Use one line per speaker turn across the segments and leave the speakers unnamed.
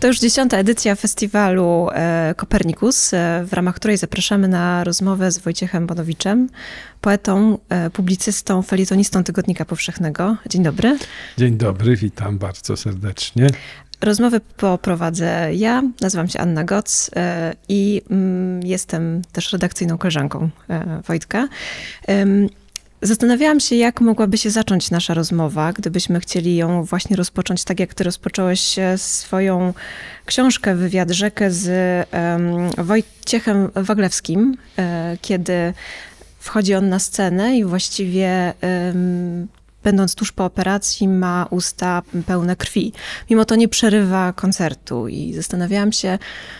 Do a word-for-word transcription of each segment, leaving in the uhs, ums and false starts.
To już dziesiąta edycja festiwalu Kopernikus, w ramach której zapraszamy na rozmowę z Wojciechem Bonowiczem, poetą, publicystą, felietonistą Tygodnika Powszechnego. Dzień dobry.
Dzień dobry, witam bardzo serdecznie.
Rozmowę poprowadzę ja, nazywam się Anna Goc i jestem też redakcyjną koleżanką Wojtka. Zastanawiałam się, jak mogłaby się zacząć nasza rozmowa, gdybyśmy chcieli ją właśnie rozpocząć tak, jak ty rozpocząłeś swoją książkę Wywiad Rzekę z um, Wojciechem Waglewskim, e, kiedy wchodzi on na scenę i właściwie um, będąc tuż po operacji ma usta pełne krwi. Mimo to nie przerywa koncertu i zastanawiałam się,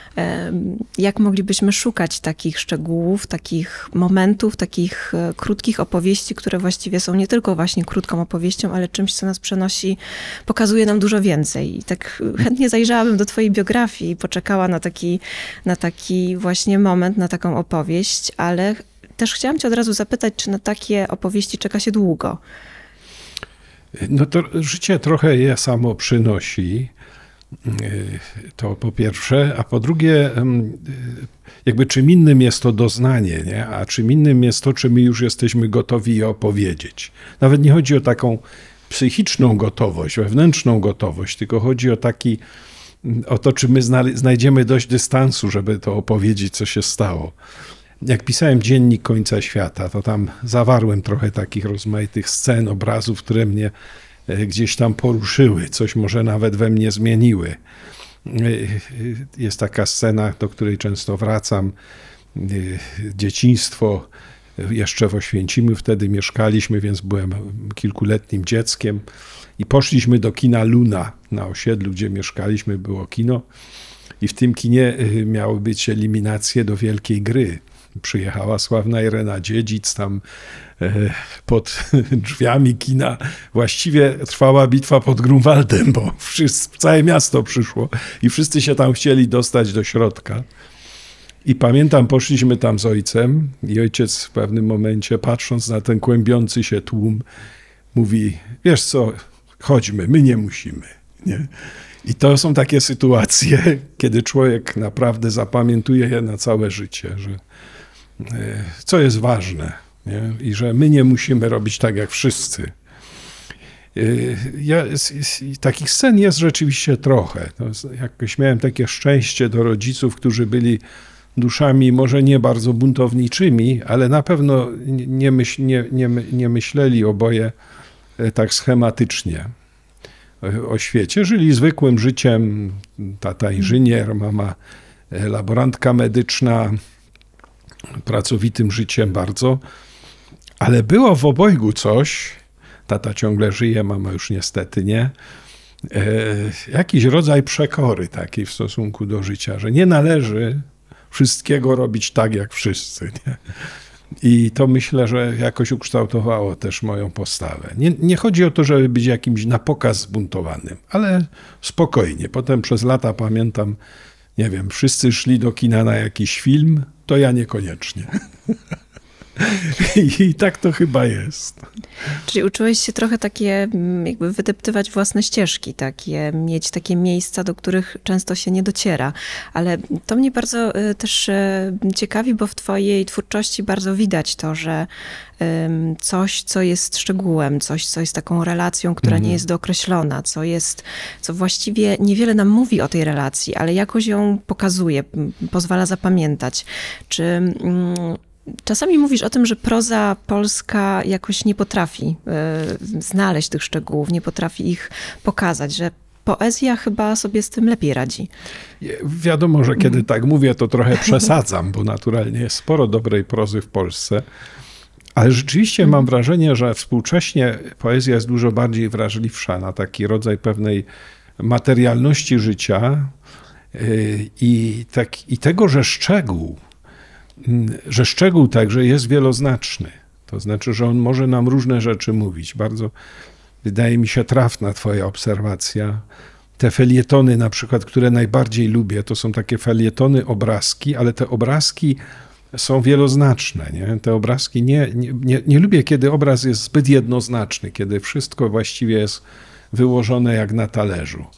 jak moglibyśmy szukać takich szczegółów, takich momentów, takich krótkich opowieści, które właściwie są nie tylko właśnie krótką opowieścią, ale czymś, co nas przenosi, pokazuje nam dużo więcej. I tak chętnie zajrzałabym do twojej biografii i poczekała na taki, na taki właśnie moment, na taką opowieść, ale też chciałam cię od razu zapytać, czy na takie opowieści czeka się długo?
No to życie trochę je samo przynosi. To po pierwsze, a po drugie, jakby czym innym jest to doznanie, nie? A czym innym jest to, czy my już jesteśmy gotowi je opowiedzieć. Nawet nie chodzi o taką psychiczną gotowość, wewnętrzną gotowość, tylko chodzi o taki, o to, czy my znajdziemy dość dystansu, żeby to opowiedzieć, co się stało. Jak pisałem Dziennik Końca Świata, to tam zawarłem trochę takich rozmaitych scen, obrazów, które mnie gdzieś tam poruszyły, coś może nawet we mnie zmieniły. Jest taka scena, do której często wracam. Dzieciństwo, jeszcze w Oświęcimiu wtedy mieszkaliśmy, więc byłem kilkuletnim dzieckiem i poszliśmy do kina Luna na osiedlu, gdzie mieszkaliśmy, było kino i w tym kinie miały być eliminacje do wielkiej gry. Przyjechała sławna Irena Dziedzic, tam pod drzwiami kina właściwie trwała bitwa pod Grunwaldem, bo wszyscy, całe miasto przyszło i wszyscy się tam chcieli dostać do środka. I pamiętam, poszliśmy tam z ojcem i ojciec w pewnym momencie, patrząc na ten kłębiący się tłum, mówi: wiesz co, chodźmy, my nie musimy. Nie? I to są takie sytuacje, kiedy człowiek naprawdę zapamiętuje je na całe życie, że co jest ważne, nie? I że my nie musimy robić tak jak wszyscy. Ja, takich scen jest rzeczywiście trochę. To jest, jakoś miałem takie szczęście do rodziców, którzy byli duszami może nie bardzo buntowniczymi, ale na pewno nie, myśl, nie, nie, nie myśleli oboje tak schematycznie o świecie. Żyli zwykłym życiem, tata inżynier, mama laborantka medyczna, pracowitym życiem bardzo, ale było w obojgu coś, tata ciągle żyje, mama już niestety nie, e, jakiś rodzaj przekory takiej w stosunku do życia, że nie należy wszystkiego robić tak jak wszyscy. Nie? I to myślę, że jakoś ukształtowało też moją postawę. Nie, nie chodzi o to, żeby być jakimś na pokaz zbuntowanym, ale spokojnie. Potem przez lata pamiętam, nie wiem, wszyscy szli do kina na jakiś film, to ja niekoniecznie. I, I tak to chyba jest.
Czyli uczyłeś się trochę takie, jakby wydeptywać własne ścieżki, takie, mieć takie miejsca, do których często się nie dociera. Ale to mnie bardzo też ciekawi, bo w twojej twórczości bardzo widać to, że coś, co jest szczegółem, coś, co jest taką relacją, która mm. nie jest dookreślona, co jest, co właściwie niewiele nam mówi o tej relacji, ale jakoś ją pokazuje, pozwala zapamiętać. Czy czasami mówisz o tym, że proza polska jakoś nie potrafi y, znaleźć tych szczegółów, nie potrafi ich pokazać, że poezja chyba sobie z tym lepiej radzi.
Wiadomo, że kiedy tak mówię, to trochę przesadzam, bo naturalnie jest sporo dobrej prozy w Polsce, ale rzeczywiście mam wrażenie, że współcześnie poezja jest dużo bardziej wrażliwsza na taki rodzaj pewnej materialności życia y, i, tak, i tego, że szczegół, że szczegół także jest wieloznaczny. To znaczy, że on może nam różne rzeczy mówić. Bardzo wydaje mi się trafna twoja obserwacja. Te felietony na przykład, które najbardziej lubię, to są takie felietony obrazki, ale te obrazki są wieloznaczne. Nie? Te obrazki nie, nie, nie, nie lubię, kiedy obraz jest zbyt jednoznaczny, kiedy wszystko właściwie jest wyłożone jak na talerzu.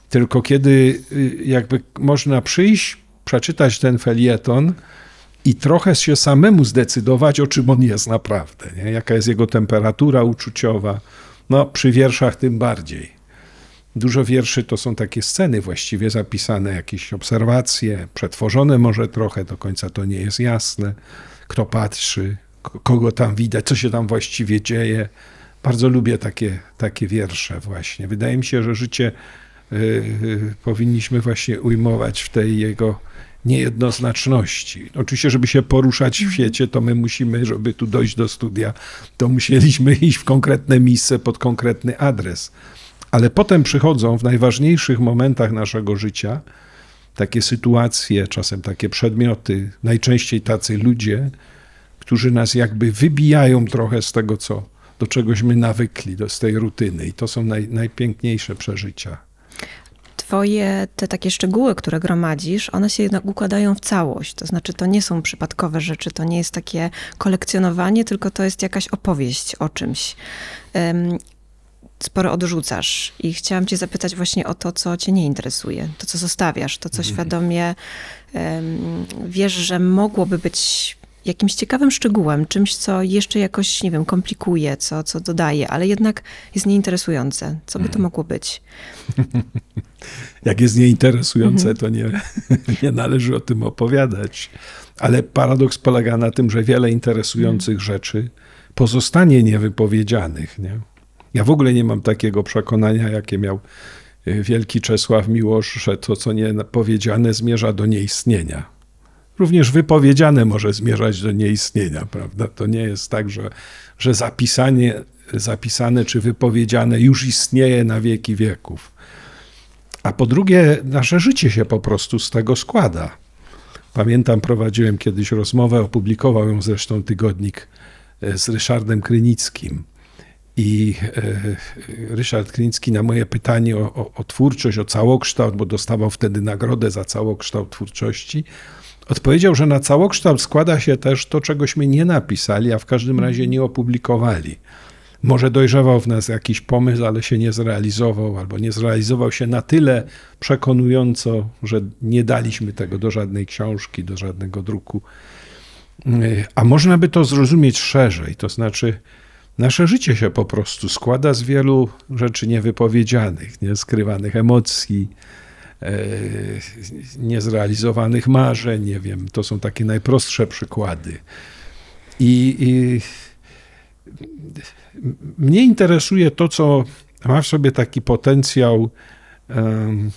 Tylko kiedy jakby można przyjść, przeczytać ten felieton i trochę się samemu zdecydować, o czym on jest naprawdę, nie? Jaka jest jego temperatura uczuciowa. No, przy wierszach tym bardziej. Dużo wierszy to są takie sceny właściwie zapisane, jakieś obserwacje, przetworzone może trochę, do końca to nie jest jasne. Kto patrzy, kogo tam widać, co się tam właściwie dzieje. Bardzo lubię takie, takie wiersze właśnie. Wydaje mi się, że życie y, y, powinniśmy właśnie ujmować w tej jego niejednoznaczności. Oczywiście, żeby się poruszać w świecie, to my musimy, żeby tu dojść do studia, to musieliśmy iść w konkretne miejsce pod konkretny adres. Ale potem przychodzą w najważniejszych momentach naszego życia takie sytuacje, czasem takie przedmioty, najczęściej tacy ludzie, którzy nas jakby wybijają trochę z tego, co, do czegośmy nawykli, do, z tej rutyny. I to są naj, najpiękniejsze przeżycia.
Twoje te takie szczegóły, które gromadzisz, one się jednak układają w całość. To znaczy, to nie są przypadkowe rzeczy, to nie jest takie kolekcjonowanie, tylko to jest jakaś opowieść o czymś. Um, sporo odrzucasz i chciałam cię zapytać właśnie o to, co cię nie interesuje, to, co zostawiasz, to, co świadomie um, wiesz, że mogłoby być jakimś ciekawym szczegółem, czymś, co jeszcze jakoś, nie wiem, komplikuje, co, co dodaje, ale jednak jest nieinteresujące. Co by to mogło być?
Jak jest nieinteresujące, to nie, nie należy o tym opowiadać. Ale paradoks polega na tym, że wiele interesujących rzeczy pozostanie niewypowiedzianych, nie? Ja w ogóle nie mam takiego przekonania, jakie miał wielki Czesław Miłosz, że to, co nie powiedziane, zmierza do nieistnienia. Również wypowiedziane może zmierzać do nieistnienia, prawda? To nie jest tak, że, że zapisanie, zapisane czy wypowiedziane już istnieje na wieki wieków. A po drugie, nasze życie się po prostu z tego składa. Pamiętam, prowadziłem kiedyś rozmowę, opublikował ją zresztą tygodnik z Ryszardem Krynickim. I Ryszard Krynicki na moje pytanie o, o, o twórczość, o całokształt, bo dostawał wtedy nagrodę za całokształt twórczości, odpowiedział, że na całokształt składa się też to, czegośmy nie napisali, a w każdym razie nie opublikowali. Może dojrzewał w nas jakiś pomysł, ale się nie zrealizował, albo nie zrealizował się na tyle przekonująco, że nie daliśmy tego do żadnej książki, do żadnego druku. A można by to zrozumieć szerzej, to znaczy nasze życie się po prostu składa z wielu rzeczy niewypowiedzianych, nieskrywanych emocji, niezrealizowanych marzeń, nie wiem, to są takie najprostsze przykłady. I, i mnie interesuje to, co ma w sobie taki potencjał um,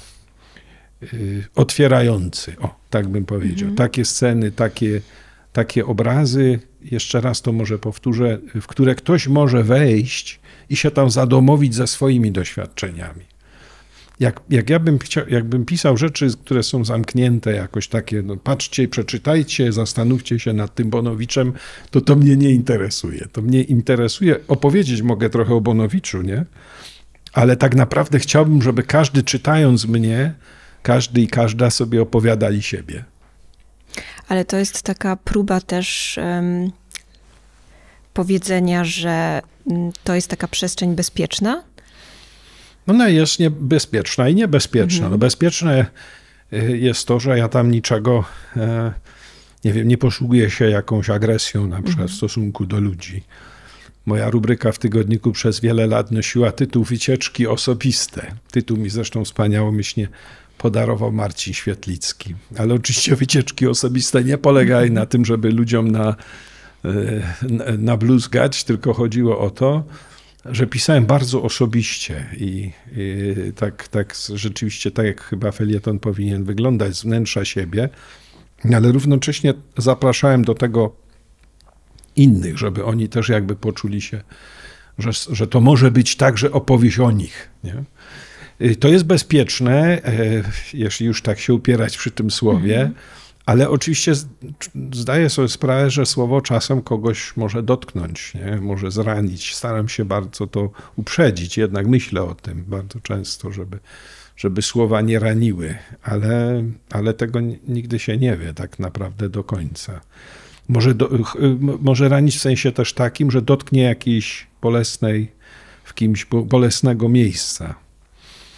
y, otwierający, o, tak bym powiedział. Mhm. Takie sceny, takie, takie obrazy, jeszcze raz to może powtórzę, w które ktoś może wejść i się tam zadomowić ze swoimi doświadczeniami. Jak, jak ja bym, chciał, jakbym pisał rzeczy, które są zamknięte jakoś takie, no patrzcie, przeczytajcie, zastanówcie się nad tym Bonowiczem, to to mnie nie interesuje. To mnie interesuje, opowiedzieć mogę trochę o Bonowiczu, nie? Ale tak naprawdę chciałbym, żeby każdy czytając mnie, każdy i każda sobie opowiadali siebie.
Ale to jest taka próba też um, powiedzenia, że to jest taka przestrzeń bezpieczna?
Ona jest niebezpieczna i niebezpieczna. Mhm. No bezpieczne jest to, że ja tam niczego, nie wiem, nie posługuję się jakąś agresją na przykład mhm. w stosunku do ludzi. Moja rubryka w tygodniku przez wiele lat nosiła tytuł Wycieczki osobiste. Tytuł mi zresztą wspaniałomyślnie podarował Marcin Świetlicki. Ale oczywiście wycieczki osobiste nie polegają mhm. na tym, żeby ludziom na, na, nabluzgać, tylko chodziło o to, że pisałem bardzo osobiście i, i tak, tak rzeczywiście, tak jak chyba felieton powinien wyglądać z wnętrza siebie, ale równocześnie zapraszałem do tego innych, żeby oni też jakby poczuli się, że, że to może być także opowieść o nich. Nie? To jest bezpieczne, jeśli już tak się upierać przy tym słowie, mhm. ale oczywiście zdaję sobie sprawę, że słowo czasem kogoś może dotknąć, nie? Może zranić. Staram się bardzo to uprzedzić, jednak myślę o tym bardzo często, żeby, żeby słowa nie raniły, ale, ale tego nigdy się nie wie tak naprawdę do końca. Może, do, może ranić w sensie też takim, że dotknie jakiejś bolesnej, w kimś bolesnego miejsca.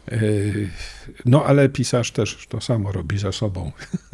No ale pisarz też to samo robi ze sobą.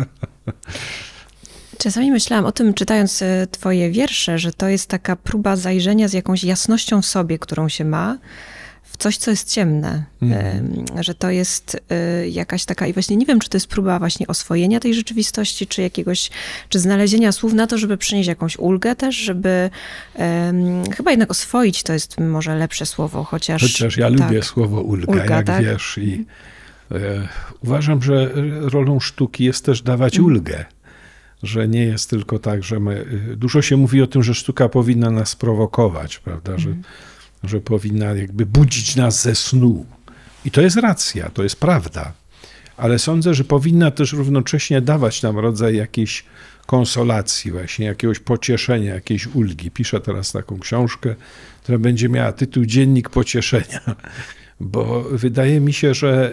Czasami myślałam o tym, czytając twoje wiersze, że to jest taka próba zajrzenia z jakąś jasnością w sobie, którą się ma, w coś, co jest ciemne. Mm. Że to jest jakaś taka, i właśnie nie wiem, czy to jest próba właśnie oswojenia tej rzeczywistości, czy jakiegoś, czy znalezienia słów na to, żeby przynieść jakąś ulgę też, żeby um, chyba jednak oswoić, to jest może lepsze słowo, chociaż...
Chociaż ja tak, lubię słowo ulga, ulga jak tak? wiesz. I e, uważam, że rolą sztuki jest też dawać mm. ulgę. Że nie jest tylko tak, że my... Dużo się mówi o tym, że sztuka powinna nas prowokować, prawda, że mm. że powinna jakby budzić nas ze snu. I to jest racja, to jest prawda. Ale sądzę, że powinna też równocześnie dawać nam rodzaj jakiejś konsolacji, właśnie jakiegoś pocieszenia, jakiejś ulgi. Piszę teraz taką książkę, która będzie miała tytuł Dziennik Pocieszenia, bo wydaje mi się, że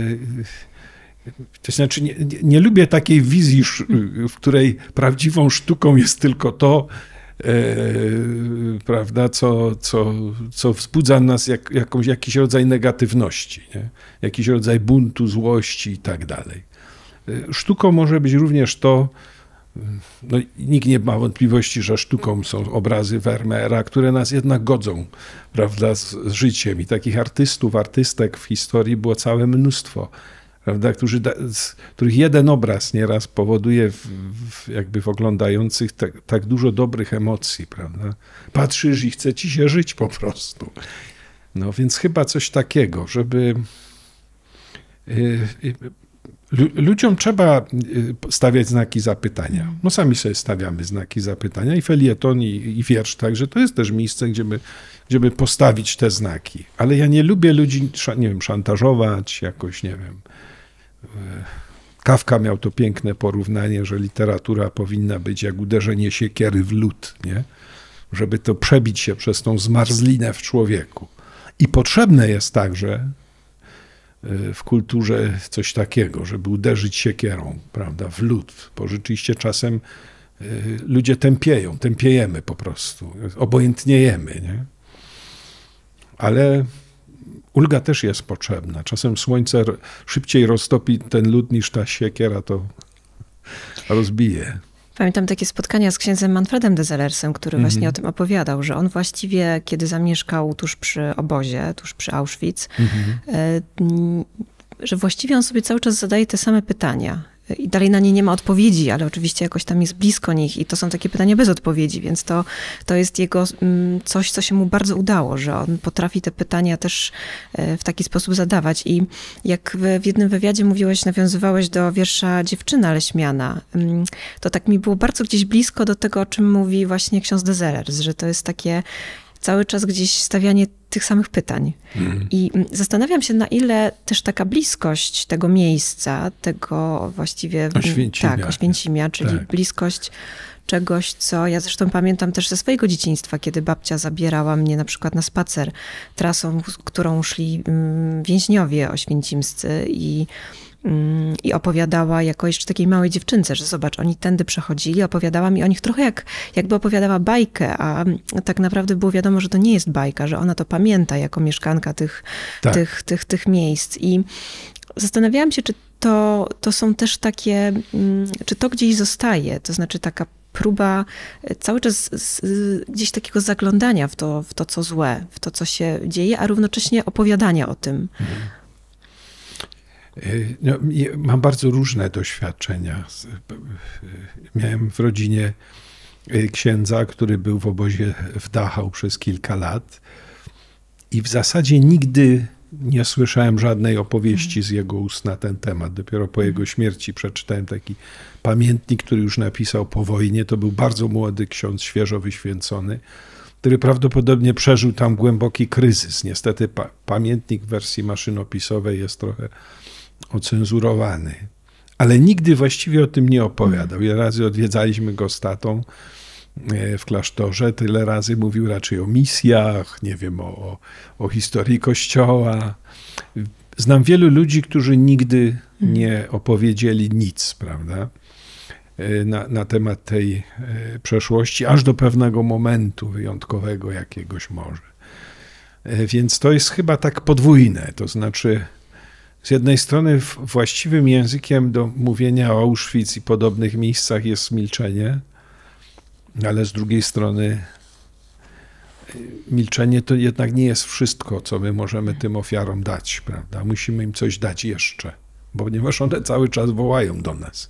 to znaczy nie, nie, nie lubię takiej wizji, w której prawdziwą sztuką jest tylko to, E, prawda, co, co, co wzbudza w nas jak, jakąś, jakiś rodzaj negatywności, nie? Jakiś rodzaj buntu, złości i tak dalej. Sztuką może być również to, no, nikt nie ma wątpliwości, że sztuką są obrazy Vermeera, które nas jednak godzą, prawda, z, z życiem. I takich artystów, artystek w historii było całe mnóstwo. Prawda, którzy, z których jeden obraz nieraz powoduje w, w, jakby w oglądających tak, tak dużo dobrych emocji, prawda? Patrzysz i chce ci się żyć po prostu. No więc chyba coś takiego, żeby y, y, ludziom trzeba stawiać znaki zapytania. No sami sobie stawiamy znaki zapytania i felieton, i, i wiersz, także to jest też miejsce, gdzie by, gdzie by postawić te znaki. Ale ja nie lubię ludzi, nie wiem, szantażować jakoś, nie wiem. Kafka miał to piękne porównanie, że literatura powinna być jak uderzenie siekiery w lód, nie? Żeby to przebić się przez tą zmarzlinę w człowieku. I potrzebne jest także w kulturze coś takiego, żeby uderzyć siekierą, prawda, w lód, bo rzeczywiście czasem ludzie tępieją, tępiejemy po prostu, obojętniejemy, nie? Ale ulga też jest potrzebna. Czasem słońce szybciej roztopi ten lód niż ta siekiera to rozbije.
Pamiętam takie spotkania z księdzem Manfredem de Zellersem, który mm-hmm. właśnie o tym opowiadał, że on właściwie, kiedy zamieszkał tuż przy obozie, tuż przy Auschwitz, mm-hmm. że właściwie on sobie cały czas zadaje te same pytania. I dalej na nie nie ma odpowiedzi, ale oczywiście jakoś tam jest blisko nich i to są takie pytania bez odpowiedzi, więc to, to jest jego coś, co się mu bardzo udało, że on potrafi te pytania też w taki sposób zadawać. I jak w jednym wywiadzie mówiłeś, nawiązywałeś do wiersza Dziewczyna Leśmiana, to tak mi było bardzo gdzieś blisko do tego, o czym mówi właśnie ksiądz de Zellers, że to jest takie cały czas gdzieś stawianie tych samych pytań. Mm. I zastanawiam się, na ile też taka bliskość tego miejsca, tego właściwie...
Oświęcimia.
Tak, Oświęcimia, czyli tak. bliskość czegoś, co ja zresztą pamiętam też ze swojego dzieciństwa, kiedy babcia zabierała mnie na przykład na spacer trasą, którą szli więźniowie oświęcimscy i I opowiadała jako jeszcze takiej małej dziewczynce, że zobacz, oni tędy przechodzili, opowiadała mi o nich trochę jak, jakby opowiadała bajkę, a tak naprawdę było wiadomo, że to nie jest bajka, że ona to pamięta jako mieszkanka tych, tak. tych, tych, tych miejsc. I zastanawiałam się, czy to, to są też takie, czy to gdzieś zostaje, to znaczy taka próba cały czas z, gdzieś takiego zaglądania w to, w to, co złe, w to, co się dzieje, a równocześnie opowiadania o tym. Mhm.
No, mam bardzo różne doświadczenia. Miałem w rodzinie księdza, który był w obozie w Dachau przez kilka lat i w zasadzie nigdy nie słyszałem żadnej opowieści z jego ust na ten temat. Dopiero po jego śmierci przeczytałem taki pamiętnik, który już napisał po wojnie. To był bardzo młody ksiądz, świeżo wyświęcony, który prawdopodobnie przeżył tam głęboki kryzys. Niestety pa- pamiętnik w wersji maszynopisowej jest trochę ocenzurowany. Ale nigdy właściwie o tym nie opowiadał. Ile razy odwiedzaliśmy go z tatą w klasztorze, tyle razy mówił raczej o misjach, nie wiem, o, o, o historii Kościoła. Znam wielu ludzi, którzy nigdy nie opowiedzieli nic, prawda, na, na temat tej przeszłości, aż do pewnego momentu wyjątkowego jakiegoś może. Więc to jest chyba tak podwójne, to znaczy z jednej strony właściwym językiem do mówienia o Auschwitz i podobnych miejscach jest milczenie, ale z drugiej strony milczenie to jednak nie jest wszystko, co my możemy tym ofiarom dać, prawda? Musimy im coś dać jeszcze, ponieważ one cały czas wołają do nas.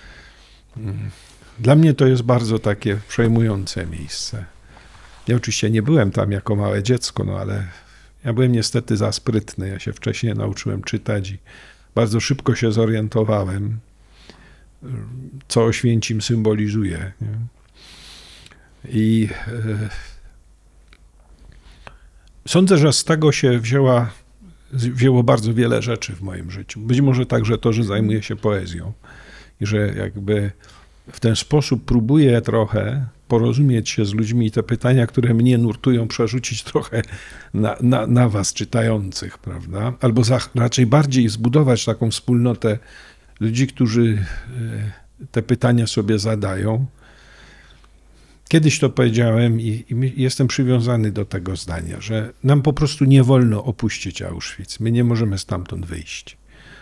Dla mnie to jest bardzo takie przejmujące miejsce. Ja oczywiście nie byłem tam jako małe dziecko, no ale ja byłem niestety za sprytny. Ja się wcześniej nauczyłem czytać i bardzo szybko się zorientowałem, co Oświęcim symbolizuje. Nie? I e, sądzę, że z tego się wzięła, wzięło bardzo wiele rzeczy w moim życiu. Być może także to, że zajmuję się poezją i że jakby w ten sposób próbuję trochę porozumieć się z ludźmi i te pytania, które mnie nurtują, przerzucić trochę na, na, na was, czytających, prawda? Albo za, raczej bardziej zbudować taką wspólnotę ludzi, którzy te pytania sobie zadają. Kiedyś to powiedziałem i, i jestem przywiązany do tego zdania, że nam po prostu nie wolno opuścić Auschwitz. My nie możemy stamtąd wyjść.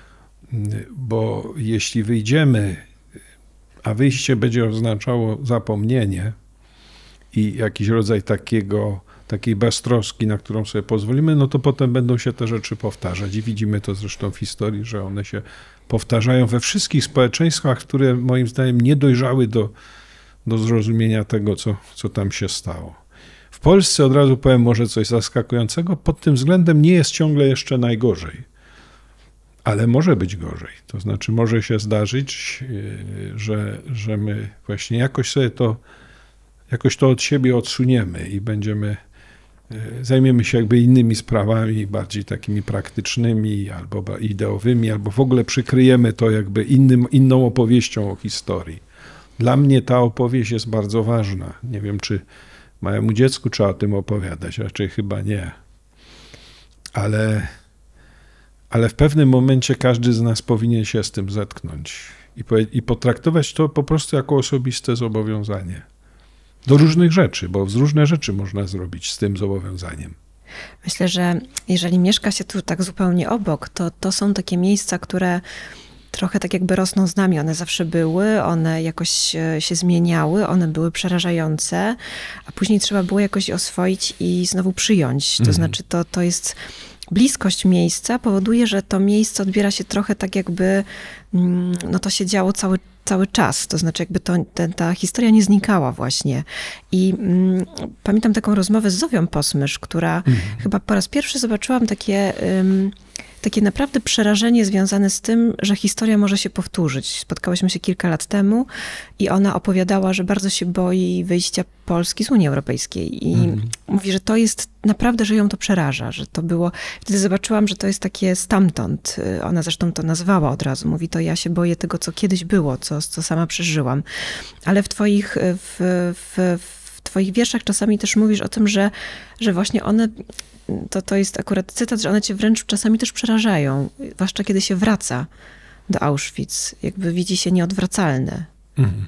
Bo jeśli wyjdziemy, a wyjście będzie oznaczało zapomnienie i jakiś rodzaj takiego, takiej beztroski, na którą sobie pozwolimy, no to potem będą się te rzeczy powtarzać. I widzimy to zresztą w historii, że one się powtarzają we wszystkich społeczeństwach, które moim zdaniem nie dojrzały do, do zrozumienia tego, co, co tam się stało. W Polsce, od razu powiem może coś zaskakującego, pod tym względem nie jest ciągle jeszcze najgorzej. Ale może być gorzej. To znaczy może się zdarzyć, że, że my właśnie jakoś sobie to, jakoś to od siebie odsuniemy i będziemy, zajmiemy się jakby innymi sprawami, bardziej takimi praktycznymi albo ideowymi, albo w ogóle przykryjemy to jakby innym, inną opowieścią o historii. Dla mnie ta opowieść jest bardzo ważna. Nie wiem, czy małemu dziecku trzeba o tym opowiadać, raczej chyba nie. Ale... Ale w pewnym momencie każdy z nas powinien się z tym zetknąć i, po, i potraktować to po prostu jako osobiste zobowiązanie. Do różnych rzeczy, bo z różne rzeczy można zrobić z tym zobowiązaniem.
Myślę, że jeżeli mieszka się tu tak zupełnie obok, to to są takie miejsca, które trochę tak jakby rosną z nami. One zawsze były, one jakoś się zmieniały, one były przerażające, a później trzeba było jakoś je oswoić i znowu przyjąć. To mhm. znaczy to, to jest... Bliskość miejsca powoduje, że to miejsce odbiera się trochę tak jakby, no to się działo cały, cały czas. To znaczy jakby to, ten, ta historia nie znikała właśnie. I mm, pamiętam taką rozmowę z Zowią Posmysz, która mhm. chyba po raz pierwszy zobaczyłam takie, um, takie naprawdę przerażenie związane z tym, że historia może się powtórzyć. Spotkałyśmy się kilka lat temu i ona opowiadała, że bardzo się boi wyjścia Polski z Unii Europejskiej. I mhm. mówi, że to jest naprawdę, że ją to przeraża, że to było... Wtedy zobaczyłam, że to jest takie stamtąd. Ona zresztą to nazwała od razu. Mówi, to ja się boję tego, co kiedyś było, co, co sama przeżyłam. Ale w twoich, w, w, w twoich wierszach czasami też mówisz o tym, że, że właśnie one... To, to jest akurat cytat, że one cię wręcz czasami też przerażają. Zwłaszcza kiedy się wraca do Auschwitz. Jakby widzi się nieodwracalne. Mhm.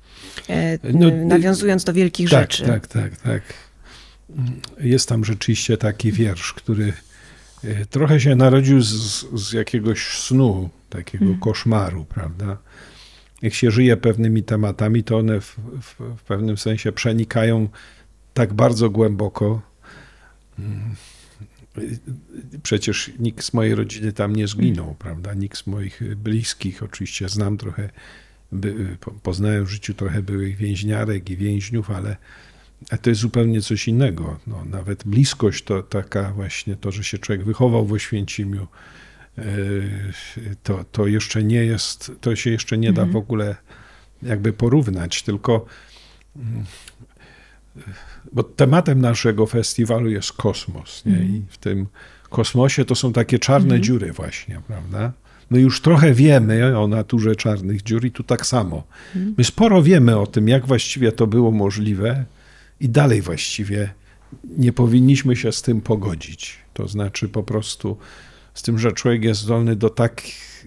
No, nawiązując do wielkich
tak,
rzeczy.
Tak, tak, tak. Jest tam rzeczywiście taki wiersz, który trochę się narodził z, z jakiegoś snu, takiego hmm. koszmaru, prawda? Jak się żyje pewnymi tematami, to one w, w, w pewnym sensie przenikają tak bardzo głęboko. Przecież nikt z mojej rodziny tam nie zginął, hmm. prawda? Nikt z moich bliskich, oczywiście znam trochę, by, poznałem w życiu trochę byłych więźniarek i więźniów, ale A to jest zupełnie coś innego. No, nawet bliskość to taka właśnie, to, że się człowiek wychował w Oświęcimiu, to, to jeszcze nie jest, to się jeszcze nie da w ogóle jakby porównać, tylko bo tematem naszego festiwalu jest kosmos, nie? I w tym kosmosie to są takie czarne mhm. dziury właśnie, prawda? My już trochę wiemy o naturze czarnych dziur i tu tak samo. My sporo wiemy o tym, jak właściwie to było możliwe i dalej właściwie nie powinniśmy się z tym pogodzić. To znaczy po prostu z tym, że człowiek jest zdolny do tak,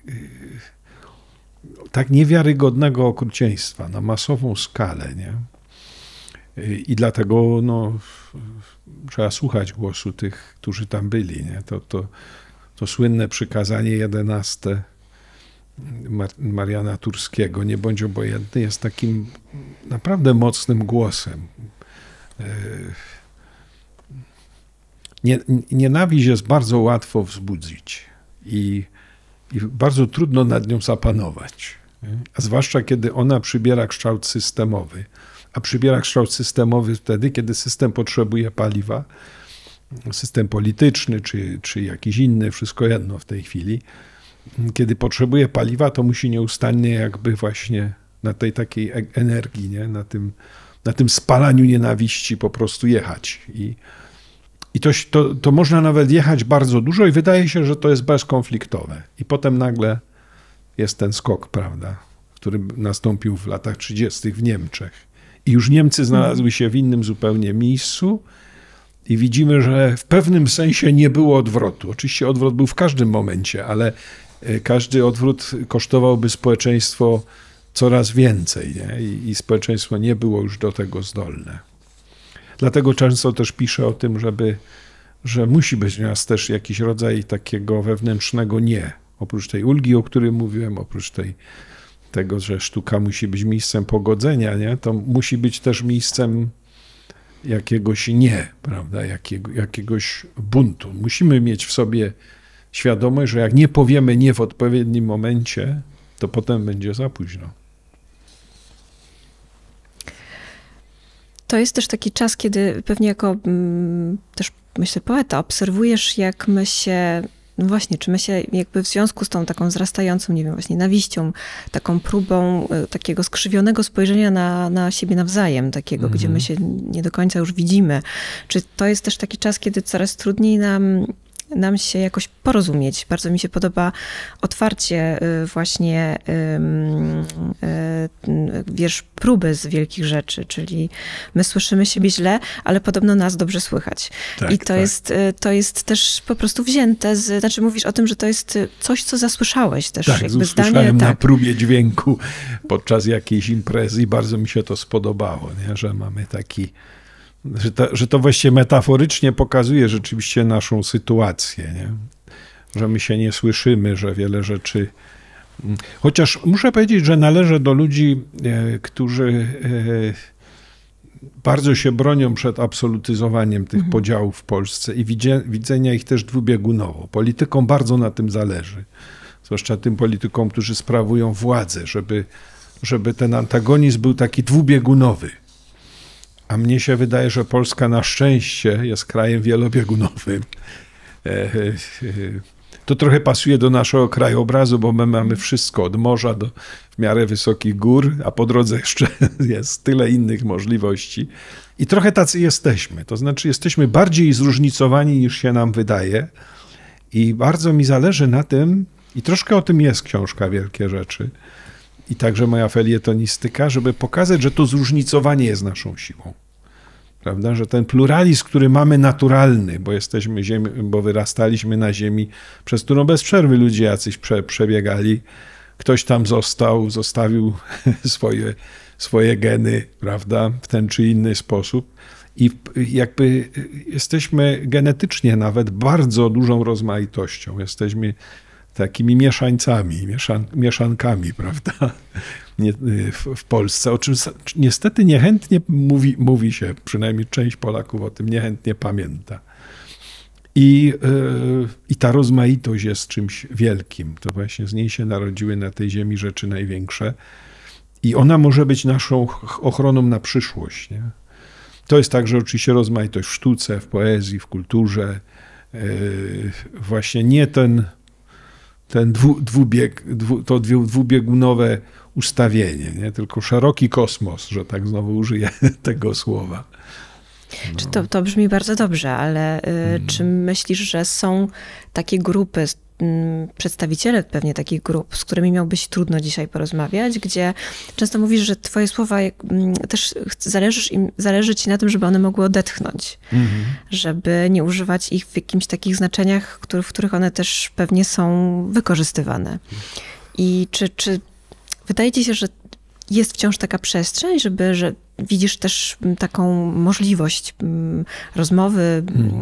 tak niewiarygodnego okrucieństwa na masową skalę, nie? I dlatego no, trzeba słuchać głosu tych, którzy tam byli, nie? To, to to słynne przykazanie jedenaste Mar- Mariana Turskiego, nie bądź obojętny, jest takim naprawdę mocnym głosem. Nie, nienawiść jest bardzo łatwo wzbudzić i, i bardzo trudno nad nią zapanować. A zwłaszcza kiedy ona przybiera kształt systemowy. A przybiera kształt systemowy wtedy, kiedy system potrzebuje paliwa, system polityczny czy, czy jakiś inny, wszystko jedno w tej chwili. Kiedy potrzebuje paliwa, to musi nieustannie jakby właśnie na tej takiej energii, nie? Na tym, na tym spalaniu nienawiści po prostu jechać. I, i to, to, to można nawet jechać bardzo dużo i wydaje się, że to jest bezkonfliktowe. I potem nagle jest ten skok, prawda, który nastąpił w latach trzydziestych w Niemczech. I już Niemcy znalazły się w innym zupełnie miejscu i widzimy, że w pewnym sensie nie było odwrotu. Oczywiście odwrot był w każdym momencie, ale każdy odwrót kosztowałby społeczeństwo coraz więcej, nie? I, i społeczeństwo nie było już do tego zdolne. Dlatego często też piszę o tym, żeby, że musi być w nas też jakiś rodzaj takiego wewnętrznego nie. Oprócz tej ulgi, o której mówiłem, oprócz tej, tego, że sztuka musi być miejscem pogodzenia, nie? To musi być też miejscem jakiegoś nie, prawda? Jakiego, jakiegoś buntu. Musimy mieć w sobie świadomość, że jak nie powiemy nie w odpowiednim momencie, to potem będzie za późno.
To jest też taki czas, kiedy pewnie jako mm, też, myślę, poeta, obserwujesz, jak my się, no właśnie, czy my się jakby w związku z tą taką wzrastającą, nie wiem, właśnie nienawiścią, taką próbą y, takiego skrzywionego spojrzenia na, na siebie nawzajem, takiego, mhm. gdzie my się nie do końca już widzimy. Czy to jest też taki czas, kiedy coraz trudniej nam nam się jakoś porozumieć. Bardzo mi się podoba otwarcie właśnie wiersz Próby z Wielkich Rzeczy, czyli my słyszymy siebie źle, ale podobno nas dobrze słychać. Tak, I to, tak. jest, to jest też po prostu wzięte z, znaczy mówisz o tym, że to jest coś, co zasłyszałeś też.
Tak,
jakby
usłyszałem
zdanie,
na
tak.
próbie dźwięku podczas jakiejś imprezy i bardzo mi się to spodobało, nie? Że mamy taki Że to, że to właściwie metaforycznie pokazuje rzeczywiście naszą sytuację, nie? Że my się nie słyszymy, że wiele rzeczy... Chociaż muszę powiedzieć, że należę do ludzi, którzy bardzo się bronią przed absolutyzowaniem tych mhm. podziałów w Polsce i widzenia ich też dwubiegunowo. Politykom bardzo na tym zależy, zwłaszcza tym politykom, którzy sprawują władzę, żeby, żeby ten antagonizm był taki dwubiegunowy. A mnie się wydaje, że Polska na szczęście jest krajem wielobiegunowym. To trochę pasuje do naszego krajobrazu, bo my mamy wszystko od morza do w miarę wysokich gór, a po drodze jeszcze jest tyle innych możliwości. I trochę tacy jesteśmy. To znaczy jesteśmy bardziej zróżnicowani niż się nam wydaje. I bardzo mi zależy na tym, i troszkę o tym jest książka Wielkie Rzeczy, i także moja felietonistyka, żeby pokazać, że to zróżnicowanie jest naszą siłą. Prawda? Że ten pluralizm, który mamy naturalny, bo jesteśmy ziemi, bo wyrastaliśmy na ziemi, przez którą bez przerwy ludzie jacyś prze, przebiegali, ktoś tam został, zostawił swoje, swoje geny, prawda, w ten czy inny sposób. I jakby jesteśmy genetycznie nawet bardzo dużą rozmaitością. Jesteśmy takimi mieszańcami, mieszan, mieszankami, prawda, Nie, w, w Polsce, o czym niestety niechętnie mówi, mówi się, przynajmniej część Polaków o tym niechętnie pamięta. I, yy, I ta rozmaitość jest czymś wielkim. To właśnie z niej się narodziły na tej ziemi rzeczy największe. I ona może być naszą ochroną na przyszłość. Nie? To jest także oczywiście rozmaitość w sztuce, w poezji, w kulturze. Yy, właśnie nie ten ten dwu, dwubieg, dwu, to dwubiegunowe ustawienie, nie? Tylko szeroki kosmos, że tak znowu użyję tego słowa. No.
Czy to, to brzmi bardzo dobrze, ale y, hmm. czy myślisz, że są takie grupy, y, przedstawiciele pewnie takich grup, z którymi miałbyś trudno dzisiaj porozmawiać, gdzie często mówisz, że twoje słowa y, też zależysz im, zależy ci na tym, żeby one mogły odetchnąć, hmm. żeby nie używać ich w jakimś takich znaczeniach, który, w których one też pewnie są wykorzystywane. I czy, czy wydaje ci się, że jest wciąż taka przestrzeń, żeby, że widzisz też taką możliwość rozmowy, hmm.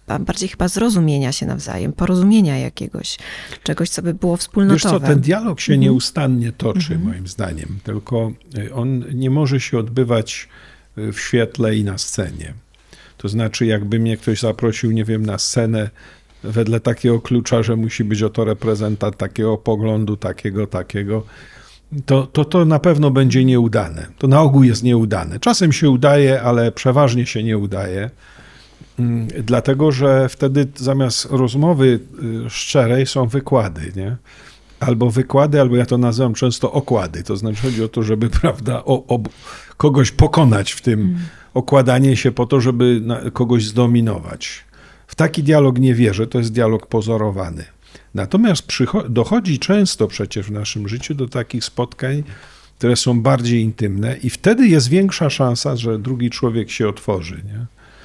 a bardziej chyba zrozumienia się nawzajem, porozumienia jakiegoś, czegoś, co by było wspólnotowe.
Wiesz co, ten dialog się
mhm.
nieustannie toczy,
mhm.
moim zdaniem, tylko on nie może się odbywać w świetle i na scenie. To znaczy, jakby mnie ktoś zaprosił, nie wiem, na scenę wedle takiego klucza, że musi być oto reprezentant takiego poglądu, takiego, takiego, to, to to na pewno będzie nieudane. To na ogół jest nieudane. Czasem się udaje, ale przeważnie się nie udaje, dlatego że wtedy zamiast rozmowy szczerej są wykłady, nie? Albo wykłady, albo ja to nazywam często okłady. To znaczy chodzi o to, żeby, prawda, o, o kogoś pokonać w tym mm. okładanie się po to, żeby na, kogoś zdominować. W taki dialog nie wierzę, to jest dialog pozorowany. Natomiast dochodzi często przecież w naszym życiu do takich spotkań, które są bardziej intymne i wtedy jest większa szansa, że drugi człowiek się otworzy, nie?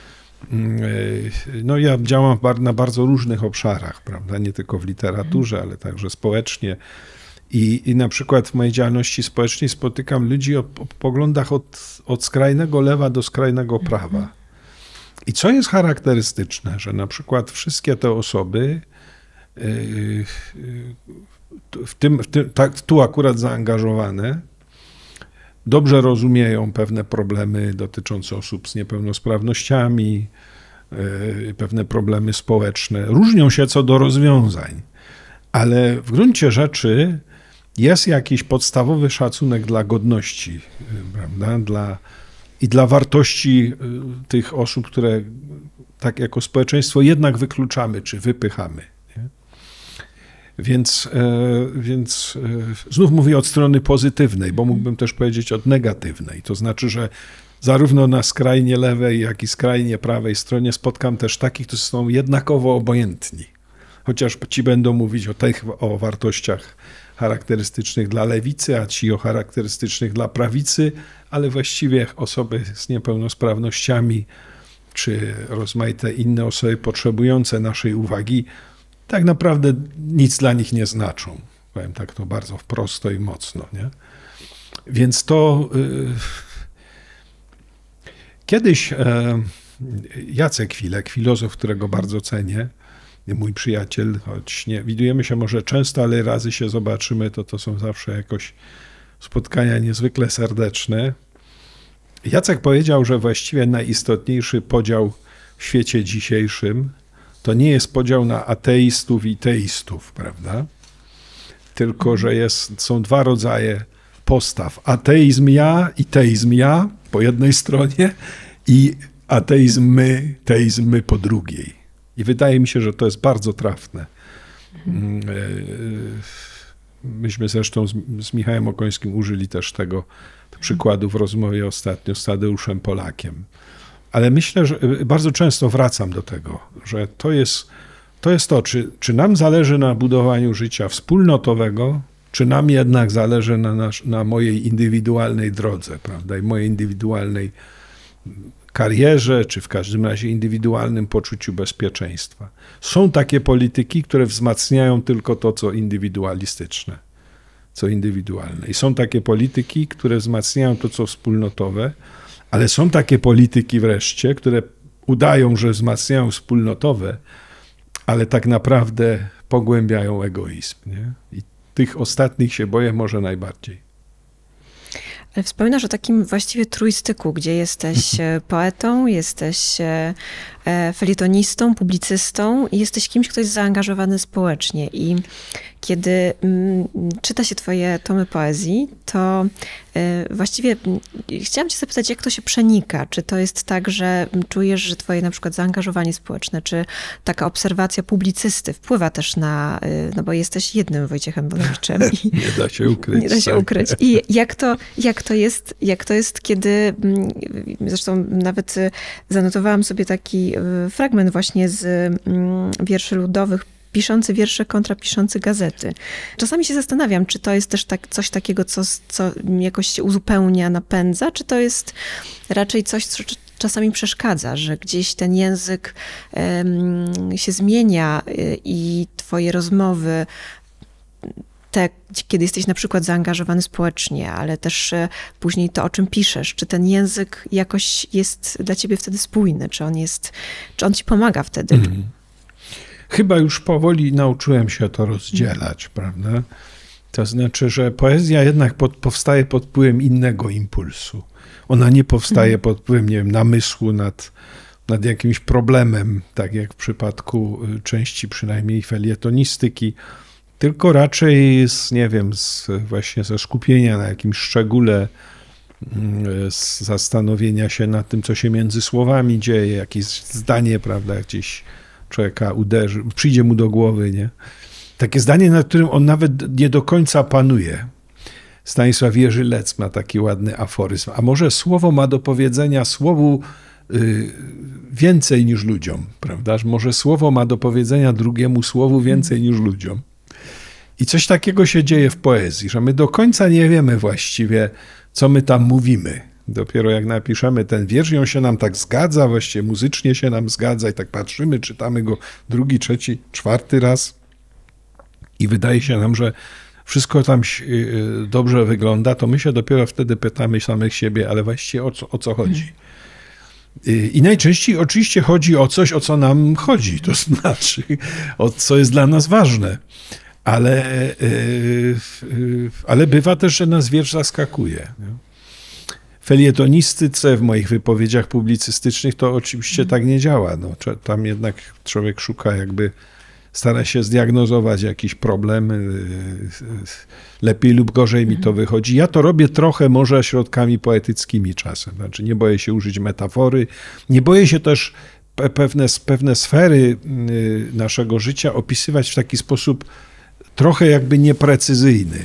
No ja działam na bardzo różnych obszarach, prawda? Nie tylko w literaturze, ale także społecznie. I, i na przykład w mojej działalności społecznej spotykam ludzi o, o poglądach od, od skrajnego lewa do skrajnego prawa. I co jest charakterystyczne, że na przykład wszystkie te osoby w tym, w tym, tak, tu akurat zaangażowane, dobrze rozumieją pewne problemy dotyczące osób z niepełnosprawnościami, pewne problemy społeczne. Różnią się co do rozwiązań, ale w gruncie rzeczy jest jakiś podstawowy szacunek dla godności, prawda? Dla, i dla wartości tych osób, które tak jako społeczeństwo jednak wykluczamy czy wypychamy. Nie? Więc, więc znów mówię od strony pozytywnej, bo mógłbym też powiedzieć od negatywnej. To znaczy, że zarówno na skrajnie lewej, jak i skrajnie prawej stronie spotkam też takich, którzy są jednakowo obojętni. Chociaż ci będą mówić o tych o wartościach charakterystycznych dla lewicy, a ci o charakterystycznych dla prawicy, ale właściwie osoby z niepełnosprawnościami czy rozmaite inne osoby potrzebujące naszej uwagi tak naprawdę nic dla nich nie znaczą. Powiem tak to bardzo prosto i mocno. Nie? Więc to yy... kiedyś yy, Jacek Chwilek, filozof, którego bardzo cenię, mój przyjaciel, choć nie widujemy się może często, ale razy się zobaczymy, to to są zawsze jakoś spotkania niezwykle serdeczne. Jacek powiedział, że właściwie najistotniejszy podział w świecie dzisiejszym to nie jest podział na ateistów i teistów, prawda? Tylko, że jest, są dwa rodzaje postaw. Ateizm ja i teizm ja po jednej stronie i ateizm my, teizm my po drugiej. I wydaje mi się, że to jest bardzo trafne. Myśmy zresztą z, z Michałem Okońskim użyli też tego przykładu w rozmowie ostatnio z Tadeuszem Polakiem. Ale myślę, że bardzo często wracam do tego, że to jest to, jest to czy, czy nam zależy na budowaniu życia wspólnotowego, czy nam jednak zależy na, nasz, na mojej indywidualnej drodze, prawda, i mojej indywidualnej karierze, czy w każdym razie indywidualnym poczuciu bezpieczeństwa. Są takie polityki, które wzmacniają tylko to, co indywidualistyczne, co indywidualne. I są takie polityki, które wzmacniają to, co wspólnotowe, ale są takie polityki wreszcie, które udają, że wzmacniają wspólnotowe, ale tak naprawdę pogłębiają egoizm. Nie? I tych ostatnich się boję może najbardziej.
Ale wspominasz o takim właściwie trójstyku, gdzie jesteś poetą, jesteś felietonistą, publicystą i jesteś kimś, kto jest zaangażowany społecznie. I kiedy mm, czyta się twoje tomy poezji, to y, właściwie chciałam cię zapytać, jak to się przenika? Czy to jest tak, że czujesz, że twoje na przykład zaangażowanie społeczne, czy taka obserwacja publicysty wpływa też na, y, no bo jesteś jednym Wojciechem Bolewiczem. I
nie da się ukryć.
Nie da się
tak.
ukryć. I jak to, jak to jest, jak to jest, kiedy, zresztą nawet zanotowałam sobie taki fragment właśnie z wierszy ludowych, piszący wiersze kontra piszący gazety. Czasami się zastanawiam, czy to jest też tak, coś takiego, co, co jakoś się uzupełnia, napędza, czy to jest raczej coś, co czasami przeszkadza, że gdzieś ten język um, się zmienia i twoje rozmowy te, kiedy jesteś na przykład zaangażowany społecznie, ale też później to, o czym piszesz, czy ten język jakoś jest dla ciebie wtedy spójny, czy on jest, czy on ci pomaga wtedy? Mm.
Chyba już powoli nauczyłem się to rozdzielać, mm. prawda? To znaczy, że poezja jednak pod, powstaje pod wpływem innego impulsu. Ona nie powstaje mm. pod wpływem, nie wiem, namysłu nad, nad jakimś problemem, tak jak w przypadku części przynajmniej felietonistyki, tylko raczej z, nie wiem, z, właśnie ze skupienia na jakimś szczególe, z zastanowienia się nad tym, co się między słowami dzieje, jakieś zdanie, prawda, gdzieś człowieka uderzy, przyjdzie mu do głowy, nie? Takie zdanie, nad którym on nawet nie do końca panuje. Stanisław Jerzy Lec ma taki ładny aforyzm. A może słowo ma do powiedzenia słowu y, więcej niż ludziom, prawda? Może słowo ma do powiedzenia drugiemu słowu więcej niż ludziom. I coś takiego się dzieje w poezji, że my do końca nie wiemy właściwie, co my tam mówimy. Dopiero jak napiszemy ten wiersz, i on się nam tak zgadza, właściwie muzycznie się nam zgadza i tak patrzymy, czytamy go drugi, trzeci, czwarty raz i wydaje się nam, że wszystko tam dobrze wygląda, to my się dopiero wtedy pytamy samych siebie, ale właściwie o co, o co chodzi? I najczęściej oczywiście chodzi o coś, o co nam chodzi, to znaczy o co jest dla nas ważne. Ale, ale bywa też, że nas wiersz zaskakuje. W felietonistyce, w moich wypowiedziach publicystycznych to oczywiście mm. tak nie działa. No, tam jednak człowiek szuka jakby, stara się zdiagnozować jakiś problem. Lepiej lub gorzej mm. mi to wychodzi. Ja to robię trochę może środkami poetyckimi czasem. Znaczy nie boję się użyć metafory. Nie boję się też pewne, pewne sfery naszego życia opisywać w taki sposób trochę jakby nieprecyzyjny.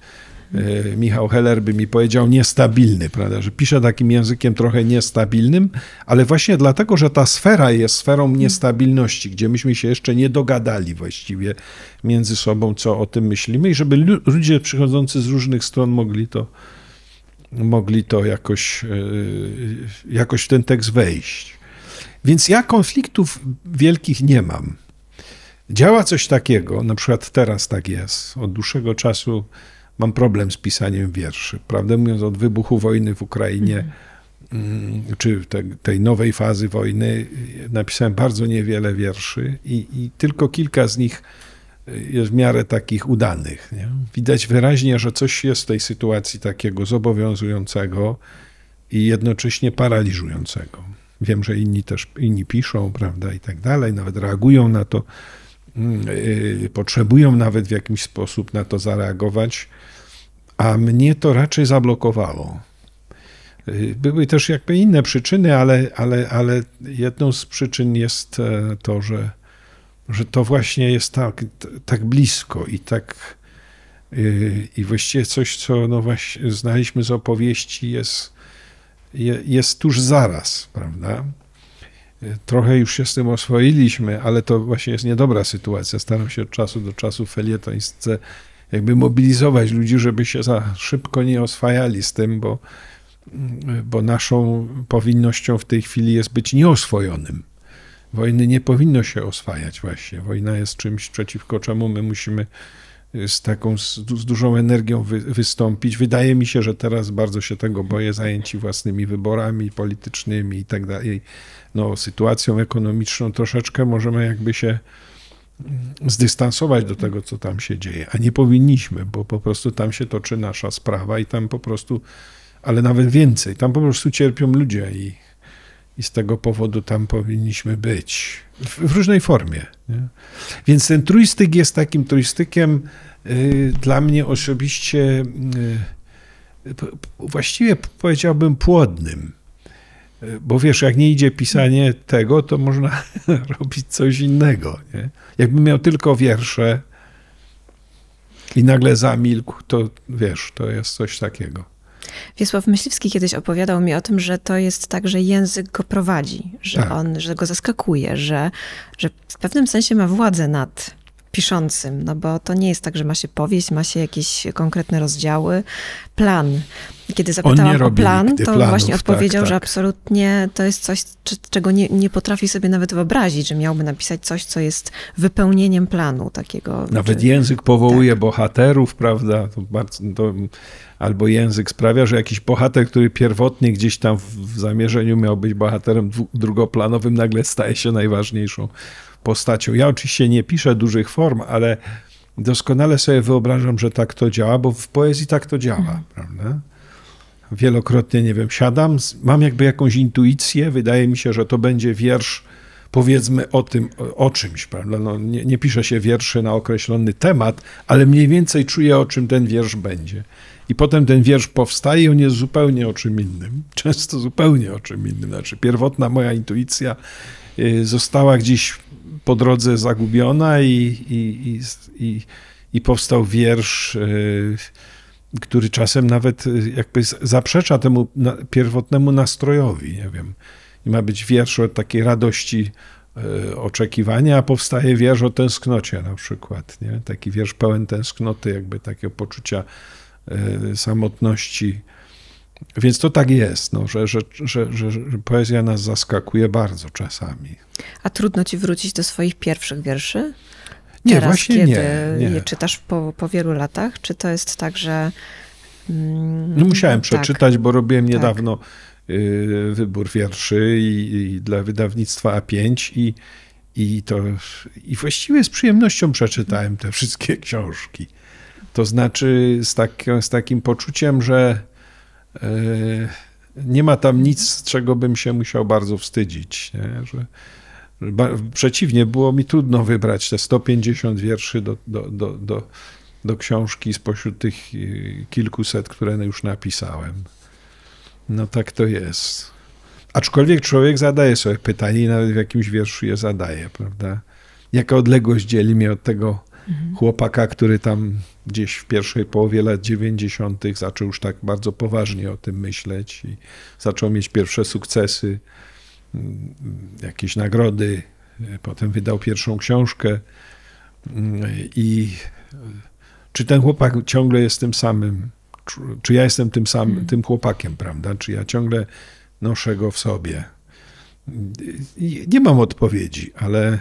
Michał Heller by mi powiedział niestabilny, prawda, że pisze takim językiem trochę niestabilnym, ale właśnie dlatego, że ta sfera jest sferą niestabilności, gdzie myśmy się jeszcze nie dogadali właściwie między sobą, co o tym myślimy i żeby ludzie przychodzący z różnych stron mogli to, mogli to jakoś, jakoś w ten tekst wejść. Więc ja konfliktów wielkich nie mam. Działa coś takiego, na przykład teraz tak jest, od dłuższego czasu mam problem z pisaniem wierszy. Prawdę mówiąc, od wybuchu wojny w Ukrainie, mm. czy te, tej nowej fazy wojny, napisałem bardzo niewiele wierszy i, i tylko kilka z nich jest w miarę takich udanych. Nie? Widać wyraźnie, że coś jest w tej sytuacji takiego zobowiązującego i jednocześnie paraliżującego. Wiem, że inni też inni piszą, prawda, i tak dalej, nawet reagują na to, yy, potrzebują nawet w jakiś sposób na to zareagować, a mnie to raczej zablokowało. Yy, były też jakby inne przyczyny, ale, ale, ale jedną z przyczyn jest to, że, że to właśnie jest tak, tak blisko i tak yy, i właściwie coś, co no właśnie znaliśmy z opowieści, jest jest tuż zaraz, prawda? Trochę już się z tym oswoiliśmy, ale to właśnie jest niedobra sytuacja. Staram się od czasu do czasu w felietońsce jakby mobilizować ludzi, żeby się za szybko nie oswajali z tym, bo, bo naszą powinnością w tej chwili jest być nieoswojonym. Wojny nie powinno się oswajać właśnie. Wojna jest czymś, przeciwko czemu my musimy z taką, z, z dużą energią wy, wystąpić. Wydaje mi się, że teraz bardzo się tego boję, zajęci własnymi wyborami politycznymi i tak dalej, no, sytuacją ekonomiczną, troszeczkę możemy jakby się zdystansować do tego, co tam się dzieje, a nie powinniśmy, bo po prostu tam się toczy nasza sprawa i tam po prostu, ale nawet więcej, tam po prostu cierpią ludzie i, i z tego powodu tam powinniśmy być w, w różnej formie. Nie? Więc ten trójstyk jest takim trójstykiem y, dla mnie osobiście y, p, właściwie powiedziałbym płodnym. Bo wiesz, jak nie idzie pisanie tego, to można robić coś innego. Nie? Jakbym miał tylko wiersze i nagle zamilkł, to wiesz, to jest coś takiego.
Wiesław Myśliwski kiedyś opowiadał mi o tym, że to jest tak, że język go prowadzi, że
tak.
on, że go zaskakuje, że, że w pewnym sensie ma władzę nad piszącym, no bo to nie jest tak, że ma się powieść, ma się jakieś konkretne rozdziały, plan. Kiedy zapytałam o plan, to planów, właśnie odpowiedział, tak, tak. że absolutnie to jest coś, czego nie, nie potrafi sobie nawet wyobrazić, że miałby napisać coś, co jest wypełnieniem planu takiego.
Nawet
czy,
język powołuje
tak.
bohaterów, prawda? To bardzo, to, albo język sprawia, że jakiś bohater, który pierwotnie gdzieś tam w, w zamierzeniu miał być bohaterem drugoplanowym, nagle staje się najważniejszą postacią. Ja oczywiście nie piszę dużych form, ale doskonale sobie wyobrażam, że tak to działa, bo w poezji tak to działa, mhm. prawda? Wielokrotnie, nie wiem, siadam, mam jakby jakąś intuicję, wydaje mi się, że to będzie wiersz, powiedzmy o tym, o, o czymś, prawda? No, nie, nie pisze się wierszy na określony temat, ale mniej więcej czuję, o czym ten wiersz będzie. I potem ten wiersz powstaje i on jest zupełnie o czym innym. Często zupełnie o czym innym. Znaczy pierwotna moja intuicja została gdzieś po drodze zagubiona i, i, i, i, i powstał wiersz, który czasem nawet jakby zaprzecza temu pierwotnemu nastrojowi, nie wiem. I ma być wiersz o takiej radości oczekiwania, a powstaje wiersz o tęsknocie na przykład, nie? Taki wiersz pełen tęsknoty, jakby takiego poczucia samotności. Więc to tak jest, no, że, że, że, że, że poezja nas zaskakuje bardzo czasami.
A trudno ci wrócić do swoich pierwszych wierszy?
Nie,
Teraz,
właśnie
kiedy
nie, nie.
je czytasz po, po wielu latach? Czy to jest tak, że...
Mm, no musiałem przeczytać, tak, bo robiłem
tak.
niedawno y, wybór wierszy i, i dla wydawnictwa A pięć i, i, to, i właściwie z przyjemnością przeczytałem te wszystkie książki. To znaczy z, tak, z takim poczuciem, że nie ma tam nic, z czego bym się musiał bardzo wstydzić. Nie? Że, że przeciwnie, było mi trudno wybrać te sto pięćdziesiąt wierszy do, do, do, do, do książki spośród tych kilkuset, które już napisałem. No tak to jest. Aczkolwiek człowiek zadaje sobie pytanie i nawet w jakimś wierszu je zadaje, prawda? Jaka odległość dzieli mnie od tego chłopaka, który tam gdzieś w pierwszej połowie lat dziewięćdziesiątych zaczął już tak bardzo poważnie o tym myśleć i zaczął mieć pierwsze sukcesy, jakieś nagrody, potem wydał pierwszą książkę i czy ten chłopak ciągle jest tym samym, czy ja jestem tym samym, tym chłopakiem, prawda? Czy ja ciągle noszę go w sobie? Nie mam odpowiedzi, ale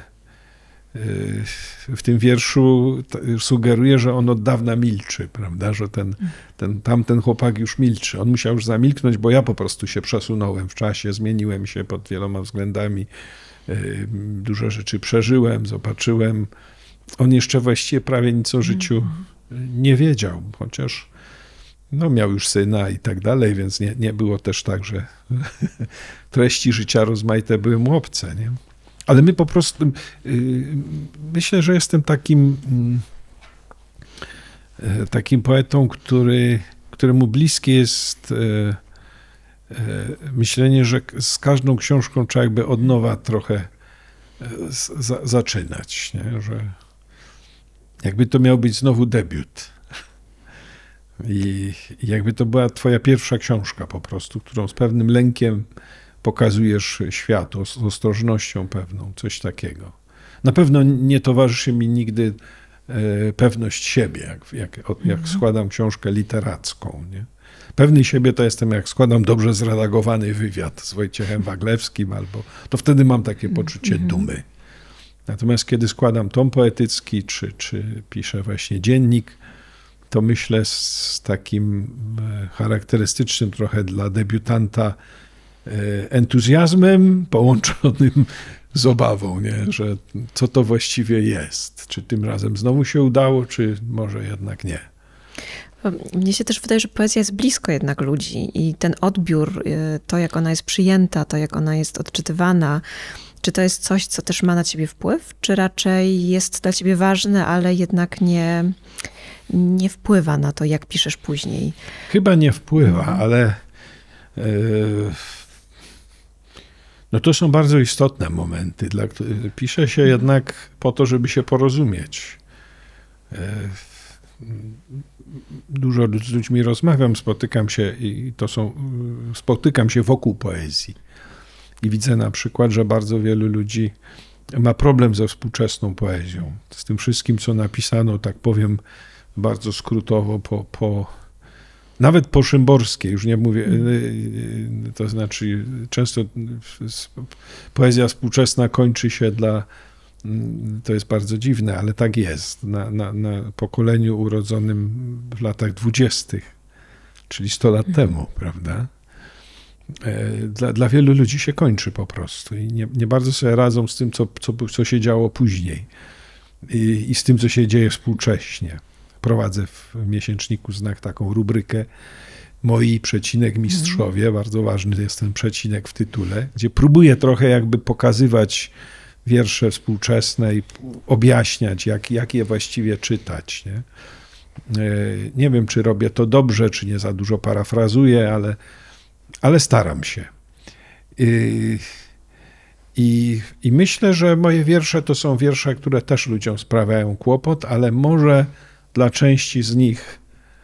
w tym wierszu sugeruje, że on od dawna milczy, prawda, że ten, ten, tamten chłopak już milczy. On musiał już zamilknąć, bo ja po prostu się przesunąłem w czasie, zmieniłem się pod wieloma względami, dużo rzeczy przeżyłem, zobaczyłem. On jeszcze właściwie prawie nic o życiu nie wiedział, chociaż no, miał już syna i tak dalej, więc nie, nie było też tak, że treści życia rozmaite były mu obce, nie? Ale my po prostu, myślę, że jestem takim, takim poetą, który, któremu bliskie jest myślenie, że z każdą książką trzeba jakby od nowa trochę za, zaczynać, nie? Że jakby to miał być znowu debiut. I jakby to była twoja pierwsza książka po prostu, którą z pewnym lękiem pokazujesz światu, z ostrożnością pewną, coś takiego. Na pewno nie towarzyszy mi nigdy e, pewność siebie, jak, jak, jak składam książkę literacką. Nie? Pewny siebie to jestem, jak składam dobrze zredagowany wywiad z Wojciechem Waglewskim, albo to wtedy mam takie poczucie mm-hmm. dumy. Natomiast kiedy składam tom poetycki, czy, czy piszę właśnie dziennik, to myślę z, z takim charakterystycznym trochę dla debiutanta entuzjazmem połączonym z obawą, nie? Że co to właściwie jest. Czy tym razem znowu się udało, czy może jednak nie.
Mnie się też wydaje, że poezja jest blisko jednak ludzi i ten odbiór, to jak ona jest przyjęta, to jak ona jest odczytywana, czy to jest coś, co też ma na ciebie wpływ, czy raczej jest dla ciebie ważne, ale jednak nie, nie wpływa na to, jak piszesz później?
Chyba nie wpływa, mhm. ale yy, no to są bardzo istotne momenty. Dla, pisze się jednak po to, żeby się porozumieć. Yy, Dużo z ludźmi rozmawiam, spotykam się i to są, spotykam się wokół poezji. I widzę na przykład, że bardzo wielu ludzi ma problem ze współczesną poezją. Z tym wszystkim, co napisano, tak powiem bardzo skrótowo, po, po, nawet po Szymborskiej, już nie mówię, to znaczy często poezja współczesna kończy się dla, to jest bardzo dziwne, ale tak jest, na, na, na pokoleniu urodzonym w latach dwudziestych, czyli sto lat temu, prawda? Dla, dla wielu ludzi się kończy po prostu i nie, nie bardzo sobie radzą z tym, co, co, co się działo później i, i z tym, co się dzieje współcześnie. Prowadzę w miesięczniku Znak taką rubrykę Moi przecinek mistrzowie, mm. bardzo ważny jest ten przecinek w tytule, gdzie próbuję trochę jakby pokazywać wiersze współczesne i objaśniać, jak, jak je właściwie czytać. Nie? Nie wiem, czy robię to dobrze, czy nie za dużo parafrazuję, ale ale staram się. I, i, I myślę, że moje wiersze to są wiersze, które też ludziom sprawiają kłopot, ale może dla części z nich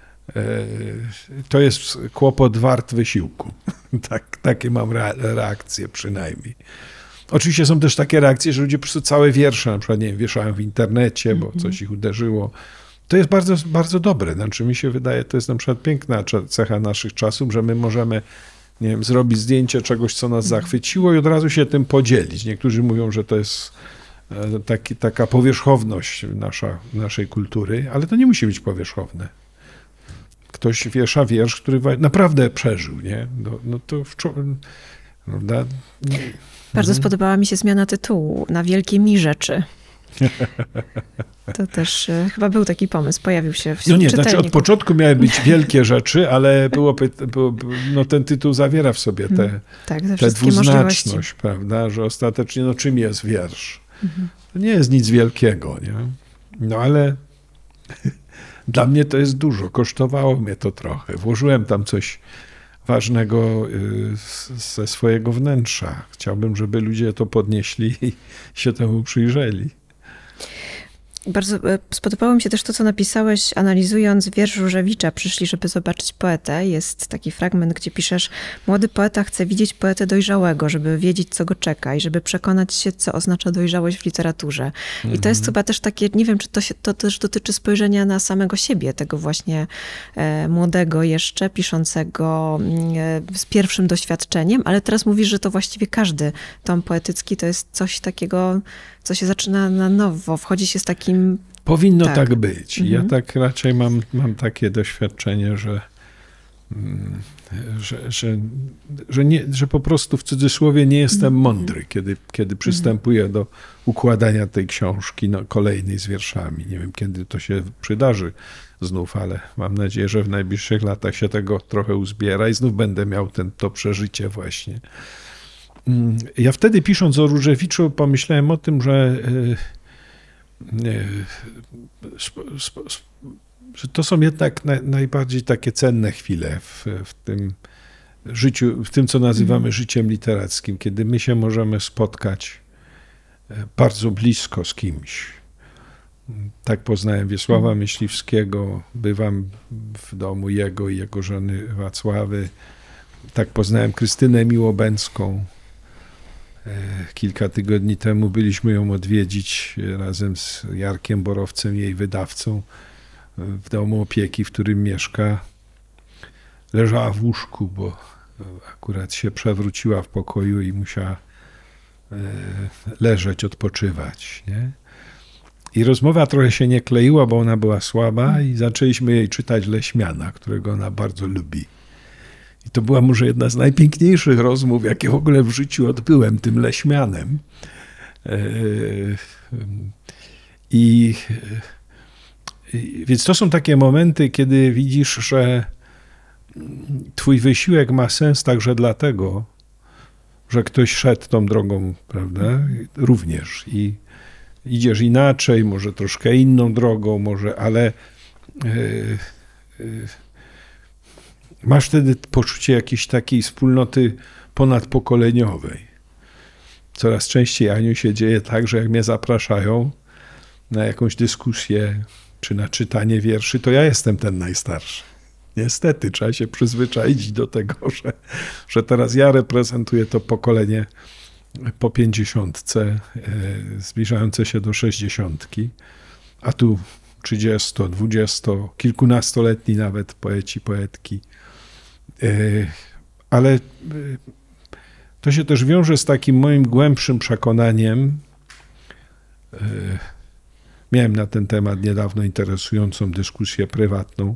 to jest kłopot wart wysiłku. Tak, takie mam reakcje przynajmniej. Oczywiście są też takie reakcje, że ludzie po prostu całe wiersze na przykład, nie wiem, wieszają w internecie, bo coś ich uderzyło. To jest bardzo, bardzo dobre. Znaczy mi się wydaje, to jest na przykład piękna cecha naszych czasów, że my możemy, nie wiem, zrobić zdjęcie czegoś, co nas zachwyciło i od razu się tym podzielić. Niektórzy mówią, że to jest taki, taka powierzchowność nasza, naszej kultury, ale to nie musi być powierzchowne. Ktoś wiesza wiersz, który naprawdę przeżył, nie? No, no to w, prawda?
Bardzo mhm. spodobała mi się zmiana tytułu na Wielkie mi rzeczy. To też e, chyba był taki pomysł, pojawił się w
No nie, znaczy od początku miały być wielkie rzeczy, ale było, było, no ten tytuł zawiera w sobie tę hmm, tak, te te dwuznaczność, prawda, że ostatecznie, no czym jest wiersz? Mhm. To nie jest nic wielkiego, nie? No ale dla mnie to jest dużo, kosztowało mnie to trochę. Włożyłem tam coś ważnego ze swojego wnętrza. Chciałbym, żeby ludzie to podnieśli i się temu przyjrzeli.
Bardzo spodobało mi się też to, co napisałeś, analizując wiersz Różewicza Przyszli, żeby zobaczyć poetę. Jest taki fragment, gdzie piszesz: młody poeta chce widzieć poetę dojrzałego, żeby wiedzieć, co go czeka i żeby przekonać się, co oznacza dojrzałość w literaturze. Mhm. I to jest chyba też takie, nie wiem, czy to, się, to też dotyczy spojrzenia na samego siebie, tego właśnie e, młodego jeszcze, piszącego e, z pierwszym doświadczeniem, ale teraz mówisz, że to właściwie każdy tom poetycki to jest coś takiego, co się zaczyna na nowo, wchodzi się z takim...
Powinno tak, tak być. Mhm. Ja tak raczej mam, mam takie doświadczenie, że, że, że, że, nie, że po prostu w cudzysłowie nie jestem mhm. mądry, kiedy, kiedy przystępuję do układania tej książki no, kolejnej z wierszami. Nie wiem, kiedy to się przydarzy znów, ale mam nadzieję, że w najbliższych latach się tego trochę uzbiera i znów będę miał ten, to przeżycie właśnie. Ja wtedy, pisząc o Różewiczu, pomyślałem o tym, że, że to są jednak najbardziej takie cenne chwile w, w tym życiu, w tym, co nazywamy życiem literackim, kiedy my się możemy spotkać bardzo blisko z kimś. Tak poznałem Wiesława Myśliwskiego, bywam w domu jego i jego żony Wacławy. Tak poznałem Krystynę Miłobęcką. Kilka tygodni temu byliśmy ją odwiedzić razem z Jarkiem Borowcem, jej wydawcą, w domu opieki, w którym mieszka. Leżała w łóżku, bo akurat się przewróciła w pokoju i musiała leżeć, odpoczywać. Nie? I rozmowa trochę się nie kleiła, bo ona była słaba i zaczęliśmy jej czytać Leśmiana, którego ona bardzo lubi. I to była może jedna z najpiękniejszych rozmów, jakie w ogóle w życiu odbyłem tym Leśmianem. I, i więc to są takie momenty, kiedy widzisz, że twój wysiłek ma sens także dlatego, że ktoś szedł tą drogą, prawda? Również. I idziesz inaczej, może troszkę inną drogą, może, ale yy, yy, masz wtedy poczucie jakiejś takiej wspólnoty ponadpokoleniowej. Coraz częściej, Aniu, się dzieje tak, że jak mnie zapraszają na jakąś dyskusję czy na czytanie wierszy, to ja jestem ten najstarszy. Niestety, trzeba się przyzwyczaić do tego, że, że teraz ja reprezentuję to pokolenie po pięćdziesiątce, zbliżające się do sześćdziesiątki, a tu trzydziesto, dwudziesto, kilkunastoletni nawet poeci, poetki. Ale to się też wiąże z takim moim głębszym przekonaniem. Miałem na ten temat niedawno interesującą dyskusję prywatną,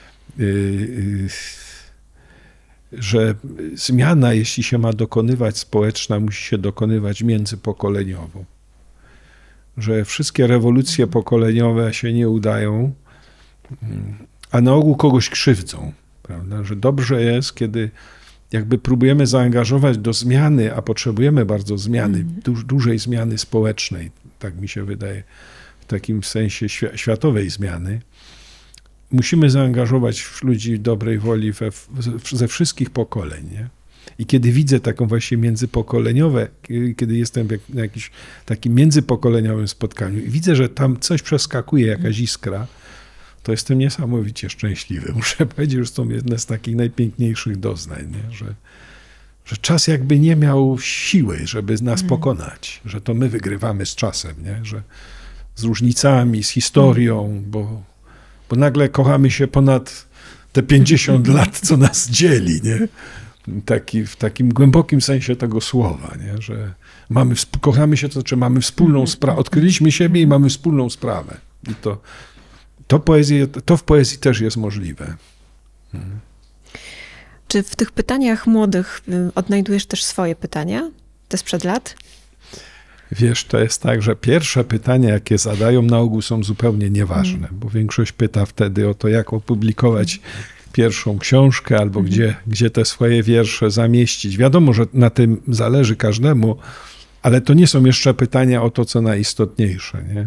że zmiana, jeśli się ma dokonywać społeczna, musi się dokonywać międzypokoleniowo. Że wszystkie rewolucje pokoleniowe się nie udają, a na ogół kogoś krzywdzą. Prawda? Że dobrze jest, kiedy jakby próbujemy zaangażować do zmiany, a potrzebujemy bardzo zmiany, mm. du dużej zmiany społecznej, tak mi się wydaje, w takim sensie świ światowej zmiany. Musimy zaangażować ludzi dobrej woli we, ze wszystkich pokoleń. Nie? I kiedy widzę taką właśnie międzypokoleniowe, kiedy jestem na jakimś takim międzypokoleniowym spotkaniu i widzę, że tam coś przeskakuje, jakaś iskra, to jestem niesamowicie szczęśliwy. Muszę powiedzieć, że to jedne z takich najpiękniejszych doznań, nie? Że, że czas jakby nie miał siły, żeby nas pokonać, że to my wygrywamy z czasem, nie? Że z różnicami, z historią, bo, bo nagle kochamy się ponad te pięćdziesiąt lat, co nas dzieli, nie? Taki, w takim głębokim sensie tego słowa, nie? Że mamy, kochamy się, to znaczy mamy wspólną sprawę, odkryliśmy siebie i mamy wspólną sprawę. I to To, poezji, to w poezji też jest możliwe. Hmm.
Czy w tych pytaniach młodych odnajdujesz też swoje pytania? Te sprzed lat?
Wiesz, to jest tak, że pierwsze pytania, jakie zadają, na ogół są zupełnie nieważne, hmm. bo większość pyta wtedy o to, jak opublikować hmm. pierwszą książkę, albo hmm. gdzie, gdzie te swoje wiersze zamieścić. Wiadomo, że na tym zależy każdemu, ale to nie są jeszcze pytania o to, co najistotniejsze. Nie?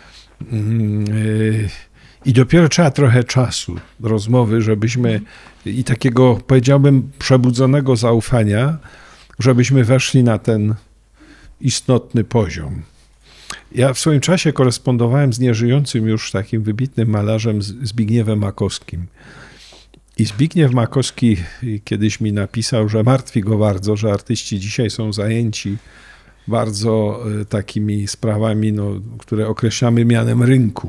Yy, I dopiero trzeba trochę czasu, rozmowy, żebyśmy i takiego, powiedziałbym, przebudzonego zaufania, żebyśmy weszli na ten istotny poziom. Ja w swoim czasie korespondowałem z nieżyjącym już takim wybitnym malarzem Zbigniewem Makowskim. I Zbigniew Makowski kiedyś mi napisał, że martwi go bardzo, że artyści dzisiaj są zajęci bardzo takimi sprawami, no, które określamy mianem rynku.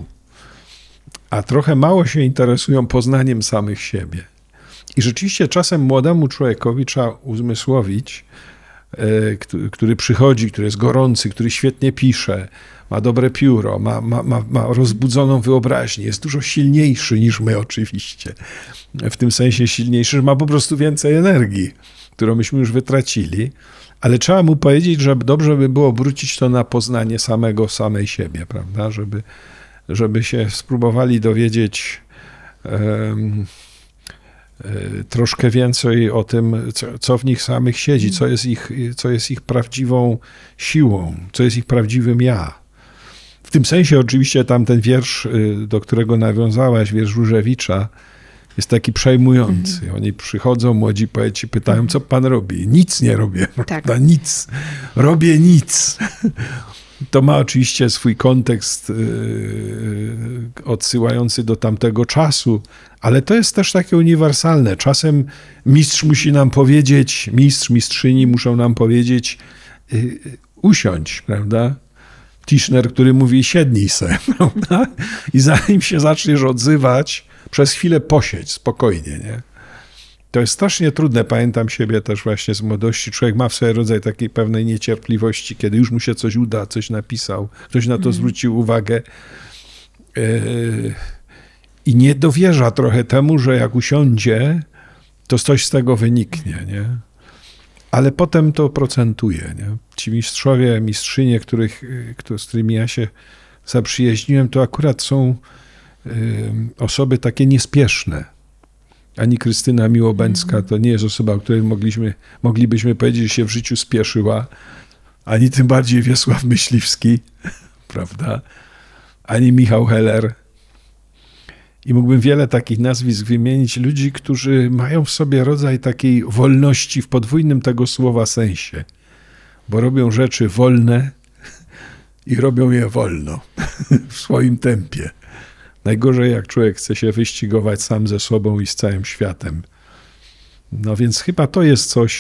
A trochę mało się interesują poznaniem samych siebie. I rzeczywiście czasem młodemu człowiekowi trzeba uzmysłowić, który przychodzi, który jest gorący, który świetnie pisze, ma dobre pióro, ma, ma, ma, ma rozbudzoną wyobraźnię, jest dużo silniejszy niż my oczywiście. W tym sensie silniejszy, że ma po prostu więcej energii, którą myśmy już wytracili. Ale trzeba mu powiedzieć, że dobrze by było obrócić to na poznanie samego, samej siebie, prawda? Żeby żeby się spróbowali dowiedzieć um, troszkę więcej o tym, co, co w nich samych siedzi, co jest, ich, co jest ich prawdziwą siłą, co jest ich prawdziwym ja. W tym sensie oczywiście tamten wiersz, do którego nawiązałaś, wiersz Różewicza, jest taki przejmujący. Mhm. Oni przychodzą, młodzi poeci, pytają, co pan robi? Nic nie robię. Tak. No, nic. Robię nic. To ma oczywiście swój kontekst yy, odsyłający do tamtego czasu, ale to jest też takie uniwersalne. Czasem mistrz musi nam powiedzieć, mistrz, mistrzyni muszą nam powiedzieć, yy, usiądź, prawda? Tischner, który mówi, siednij se, prawda? I zanim się zaczniesz odzywać, przez chwilę posiedź spokojnie, nie? To jest strasznie trudne. Pamiętam siebie też właśnie z młodości. Człowiek ma w sobie rodzaj takiej pewnej niecierpliwości, kiedy już mu się coś uda, coś napisał, ktoś na to zwrócił uwagę yy, i nie dowierza trochę temu, że jak usiądzie, to coś z tego wyniknie, nie? Ale potem to procentuje, nie? Ci mistrzowie, mistrzynie, których, z którymi ja się zaprzyjaźniłem, to akurat są yy, osoby takie niespieszne. Ani Krystyna Miłobędzka to nie jest osoba, o której mogliśmy, moglibyśmy powiedzieć, że się w życiu spieszyła, ani tym bardziej Wiesław Myśliwski, prawda? Ani Michał Heller. I mógłbym wiele takich nazwisk wymienić, ludzi, którzy mają w sobie rodzaj takiej wolności w podwójnym tego słowa sensie, bo robią rzeczy wolne i robią je wolno, w swoim tempie. Najgorzej, jak człowiek chce się wyścigować sam ze sobą i z całym światem. No więc chyba to jest coś,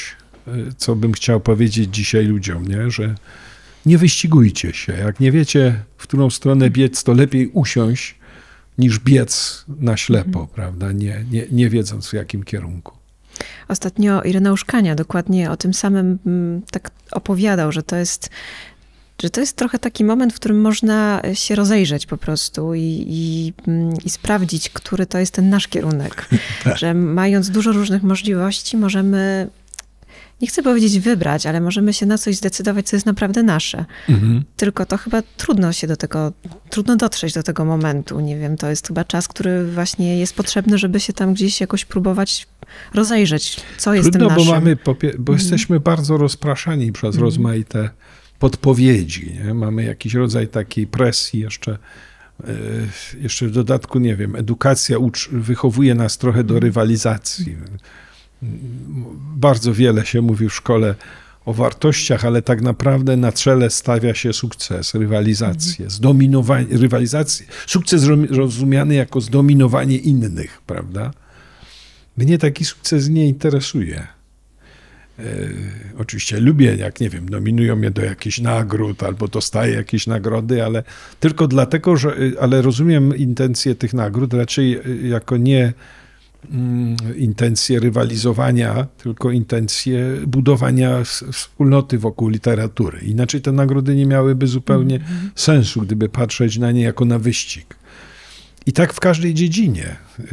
co bym chciał powiedzieć dzisiaj ludziom, nie? Że nie wyścigujcie się. Jak nie wiecie, w którą stronę biec, to lepiej usiąść, niż biec na ślepo, mhm. prawda? Nie, nie, nie wiedząc w jakim kierunku.
Ostatnio Ireneusz Kania dokładnie o tym samym tak opowiadał, że to jest, że to jest trochę taki moment, w którym można się rozejrzeć po prostu i, i, i sprawdzić, który to jest ten nasz kierunek. Tak. Że mając dużo różnych możliwości, możemy, nie chcę powiedzieć wybrać, ale możemy się na coś zdecydować, co jest naprawdę nasze. Mhm. Tylko to chyba trudno się do tego, trudno dotrzeć do tego momentu. Nie wiem, to jest chyba czas, który właśnie jest potrzebny, żeby się tam gdzieś jakoś próbować rozejrzeć, co jest
Trudno,
tym naszym.
bo, mamy, bo mhm. jesteśmy bardzo rozpraszani przez mhm. rozmaite podpowiedzi. Nie? Mamy jakiś rodzaj takiej presji jeszcze. Jeszcze w dodatku, nie wiem, edukacja ucz, wychowuje nas trochę do rywalizacji. Bardzo wiele się mówi w szkole o wartościach, ale tak naprawdę na czele stawia się sukces, rywalizację, zdominowanie, rywalizację, sukces rozumiany jako zdominowanie innych, prawda? Mnie taki sukces nie interesuje. E, oczywiście lubię, jak nie wiem, nominują mnie do jakichś nagród albo dostaję jakieś nagrody, ale tylko dlatego, że, ale rozumiem intencje tych nagród raczej jako nie intencje rywalizowania, tylko intencje budowania wspólnoty wokół literatury. Inaczej te nagrody nie miałyby zupełnie mm-hmm. sensu, gdyby patrzeć na nie jako na wyścig. I tak w każdej dziedzinie.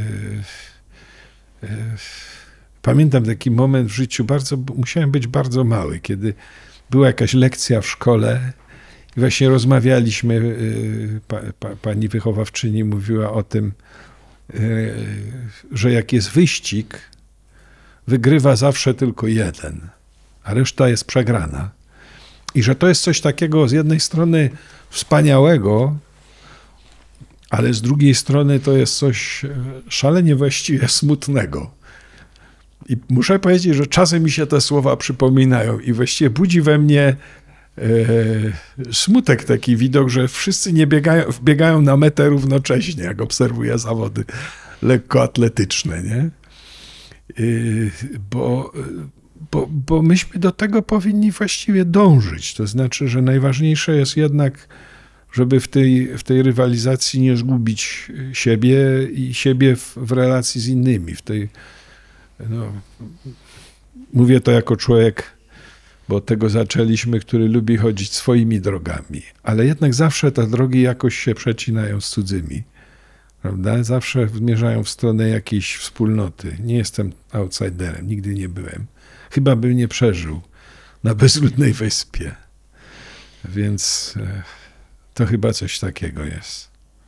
Pamiętam taki moment w życiu, bardzo, musiałem być bardzo mały, kiedy była jakaś lekcja w szkole i właśnie rozmawialiśmy, pa, pa, pani wychowawczyni mówiła o tym, że jak jest wyścig, wygrywa zawsze tylko jeden, a reszta jest przegrana. I że to jest coś takiego z jednej strony wspaniałego, ale z drugiej strony to jest coś szalenie właściwie smutnego. I muszę powiedzieć, że czasem mi się te słowa przypominają i właściwie budzi we mnie E, smutek taki widok, że wszyscy nie biegają, biegają na metę równocześnie, jak obserwuję zawody lekkoatletyczne, nie? E, bo, bo, bo myśmy do tego powinni właściwie dążyć. To znaczy, że najważniejsze jest jednak, żeby w tej, w tej rywalizacji nie zgubić siebie i siebie w, w relacji z innymi. W tej, no, mówię to jako człowiek, bo od tego zaczęliśmy, który lubi chodzić swoimi drogami. Ale jednak zawsze te drogi jakoś się przecinają z cudzymi. Prawda? Zawsze zmierzają w stronę jakiejś wspólnoty. Nie jestem outsiderem, nigdy nie byłem. Chyba bym nie przeżył na bezludnej wyspie. Więc to chyba coś takiego jest.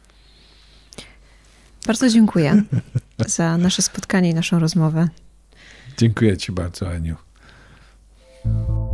Bardzo dziękuję za nasze spotkanie i naszą rozmowę.
Dziękuję ci bardzo, Aniu.